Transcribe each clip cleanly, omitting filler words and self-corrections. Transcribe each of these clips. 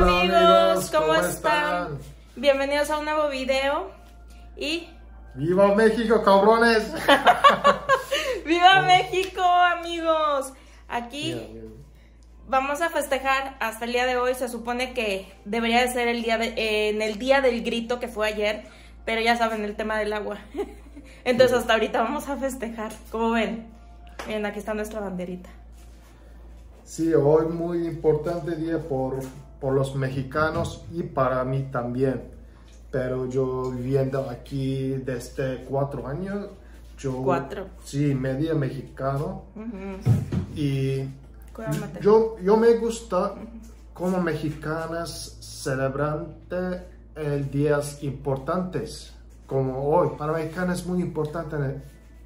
amigos, ¿cómo están? Bienvenidos a un nuevo video y... ¡Viva México, cabrones! ¡Viva México, amigos! Aquí vamos a festejar hasta el día de hoy. Se supone que debería de ser en el día del grito que fue ayer, pero ya saben el tema del agua. Entonces hasta ahorita vamos a festejar. ¿Cómo ven? Miren, aquí está nuestra banderita. Sí, hoy muy importante día por los mexicanos y para mí también. Pero yo viviendo aquí desde 4 años, ¿4? Sí, medio mexicano. Y yo me gusta como mexicanas celebrante días importantes como hoy. Para mexicanos es muy importante,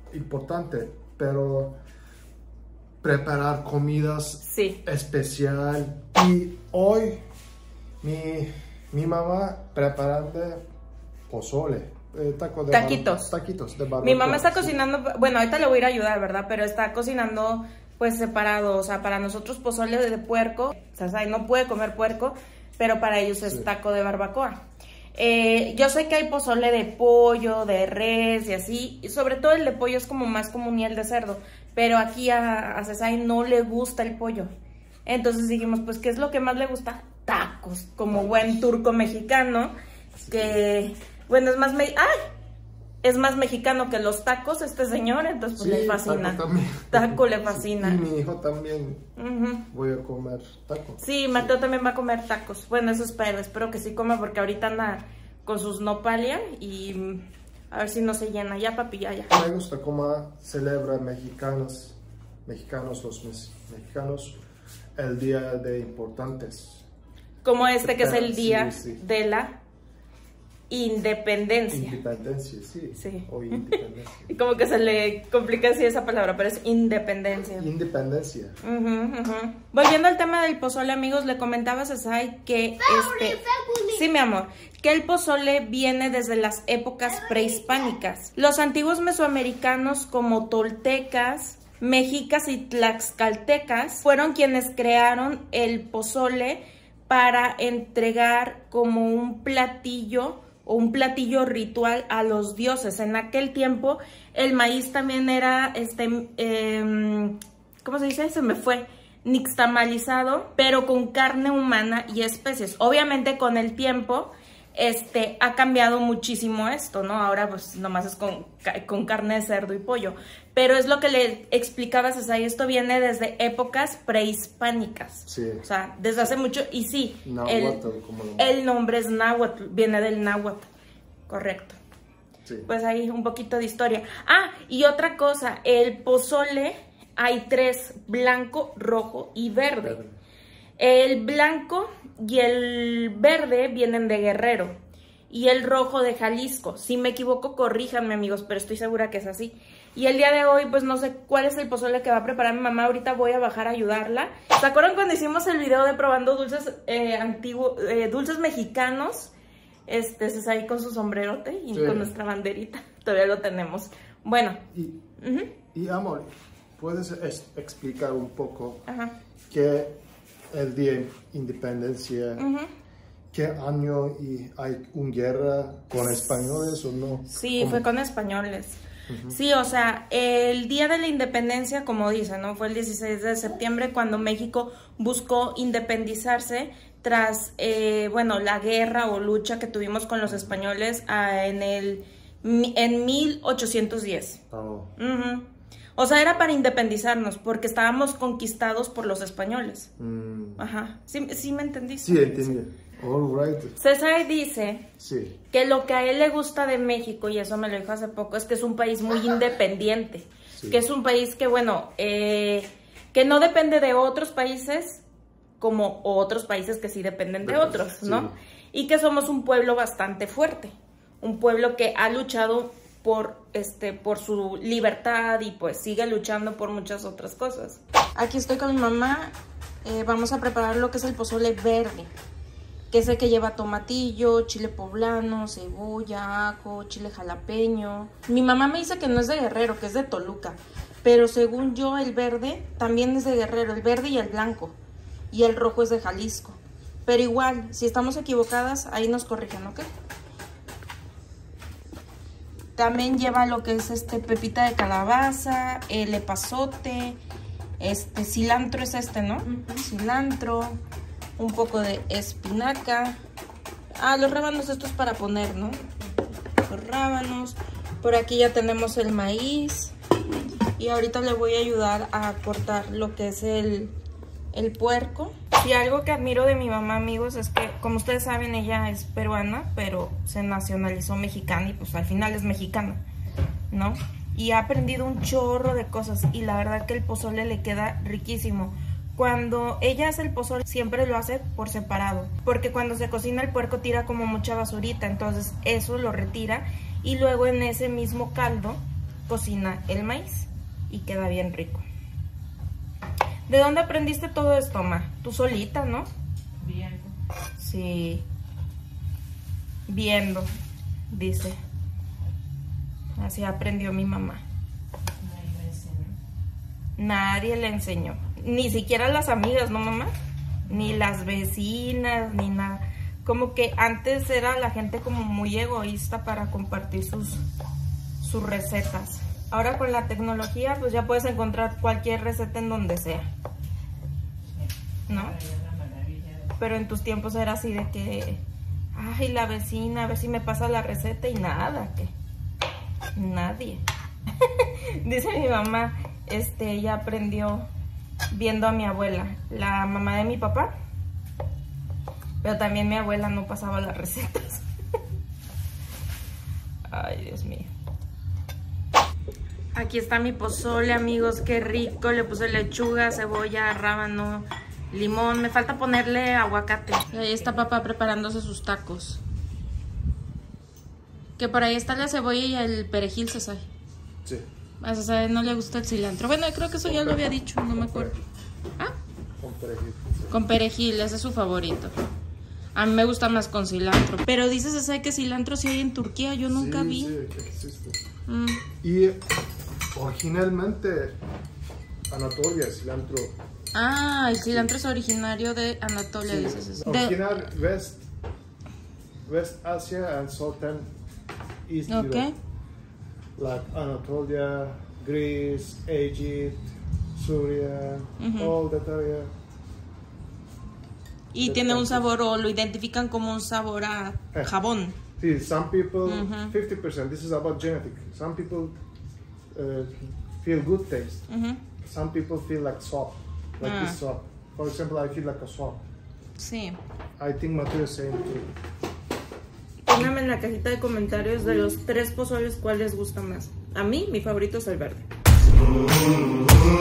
pero preparar comidas especial. Y hoy mi mamá preparando pozole, taquitos de barbacoa. Mi mamá está cocinando, bueno, ahorita le voy a ir a ayudar, ¿verdad? Pero está cocinando pues separado, o sea, para nosotros pozole de puerco, o sea, no puede comer puerco, pero para ellos es taco de barbacoa. Yo sé que hay pozole de pollo, de res y así, y sobre todo el de pollo es como más común y el de cerdo, pero aquí a Cesai no le gusta el pollo. Entonces dijimos, pues, ¿qué es lo que más le gusta? Tacos, como buen turco mexicano, que, bueno, es más mexicano que los tacos este señor, entonces pues le fascina. Taco le fascina. Y mi hijo también voy a comer tacos. Sí, Mateo también va a comer tacos. Bueno, eso espero que sí coma, porque ahorita anda con sus nopalias y a ver si no se llena. Ya, papi, ya. Me gusta cómo celebran mexicanos el día de importantes. Como este que es el día de la independencia. Independencia, sí. O independencia. Como que se le complica así esa palabra, pero es independencia. Independencia. Volviendo al tema del pozole, amigos, le comentaba a Cesai que sí, mi amor, que el pozole viene desde las épocas prehispánicas. Los antiguos mesoamericanos como toltecas, mexicas y tlaxcaltecas fueron quienes crearon el pozole para entregar como un platillo o un platillo ritual a los dioses. En aquel tiempo el maíz también era ¿cómo se dice? Se me fue. Nixtamalizado, pero con carne humana y especies. Obviamente con el tiempo ha cambiado muchísimo esto, ¿no? Ahora pues nomás es con carne de cerdo y pollo. Pero es lo que le explicaba Cesai, esto viene desde épocas prehispánicas. Sí. O sea, desde hace mucho, y sí, el nombre es náhuatl, viene del náhuatl, correcto. Sí. Pues ahí un poquito de historia. Ah, y otra cosa, el pozole hay 3, blanco, rojo y verde. El blanco y el verde vienen de Guerrero y el rojo de Jalisco. Si me equivoco, corríjanme, amigos, pero estoy segura que es así. Y el día de hoy, pues no sé cuál es el pozole que va a preparar mi mamá. Ahorita voy a bajar a ayudarla. ¿Se acuerdan cuando hicimos el video de probando dulces dulces mexicanos? Es ahí con su sombrerote y con nuestra banderita. Todavía lo tenemos. Bueno. Y amor, ¿puedes explicar un poco qué el día de independencia, qué año y hay una guerra con españoles o no? Sí, fue con españoles. Sí, o sea, el día de la independencia, como dicen, ¿no? Fue el 16 de septiembre cuando México buscó independizarse tras, bueno, la guerra o lucha que tuvimos con los españoles en 1810. O sea, era para independizarnos, porque estábamos conquistados por los españoles. ¿Sí me entendiste? Sí, entendí. All right. Cesai dice que lo que a él le gusta de México, y eso me lo dijo hace poco, es que es un país muy independiente. Que es un país que, bueno, que no depende de otros países como otros países que sí dependen de otros, ¿no? Y que somos un pueblo bastante fuerte. Un pueblo que ha luchado por su libertad y pues sigue luchando por muchas otras cosas. Aquí estoy con mi mamá. Vamos a preparar lo que es el pozole verde, que es el que lleva tomatillo, chile poblano, cebolla, ajo, chile jalapeño. Mi mamá me dice que no es de Guerrero, que es de Toluca, pero según yo el verde también es de Guerrero, el verde y el blanco, y el rojo es de Jalisco. Pero igual, si estamos equivocadas, ahí nos corrigen, ¿ok? También lleva lo que es pepita de calabaza, el epazote, cilantro es ¿no? Cilantro, un poco de espinaca. Ah, los rábanos estos para poner, ¿no? Los rábanos. Por aquí ya tenemos el maíz. Y ahorita le voy a ayudar a cortar lo que es el puerco. Y algo que admiro de mi mamá, amigos, es que, como ustedes saben, ella es peruana, pero se nacionalizó mexicana y pues al final es mexicana, ¿no? Y ha aprendido un chorro de cosas y la verdad que el pozole le queda riquísimo. Cuando ella hace el pozole, siempre lo hace por separado, porque cuando se cocina el puerco tira como mucha basurita, entonces eso lo retira y luego en ese mismo caldo cocina el maíz y queda bien rico. ¿De dónde aprendiste todo esto, ma? Tú solita, ¿no? Viendo. Sí. Viendo, dice. Así aprendió mi mamá. Nadie me enseñó. Nadie le enseñó. Ni siquiera las amigas, ¿no, mamá? Ni las vecinas, ni nada. Como que antes era la gente como muy egoísta para compartir sus recetas. Ahora con la tecnología pues ya puedes encontrar cualquier receta en donde sea, ¿no? Pero en tus tiempos era así de que, ay, la vecina, a ver si me pasa la receta y nada, que nadie. Dice mi mamá, ella aprendió viendo a mi abuela, la mamá de mi papá, pero también mi abuela no pasaba las recetas. Ay, Dios mío. Aquí está mi pozole, amigos, qué rico. Le puse lechuga, cebolla, rábano, limón. Me falta ponerle aguacate. Y ahí está papá preparándose sus tacos. Que por ahí está la cebolla y el perejil, César. Sí. A César no le gusta el cilantro. Bueno, creo que eso ya lo había dicho, no me acuerdo. ¿Ah? Con perejil. Con perejil, ese es su favorito. A mí me gusta más con cilantro. Pero dices, César, que cilantro sí hay en Turquía. Yo nunca vi. Sí, que existe. Y originalmente Anatolia, cilantro. Ah, el cilantro es originario de Anatolia, sí, dices eso. Original West Asia and Southern East Europe. Like Anatolia, Greece, Egypt, Syria, all that area. Y tiene un sabor, o lo identifican como un sabor a jabón. See, some people, 50%, this is about genetic. Some people feel good taste. Some people feel like soap, like this soap. For example, I feel like a soap. Sí. I think Mateo is saying too. Pónganme en la cajita de comentarios de los 3 pozoles cuál les gusta más. A mí, mi favorito es el verde.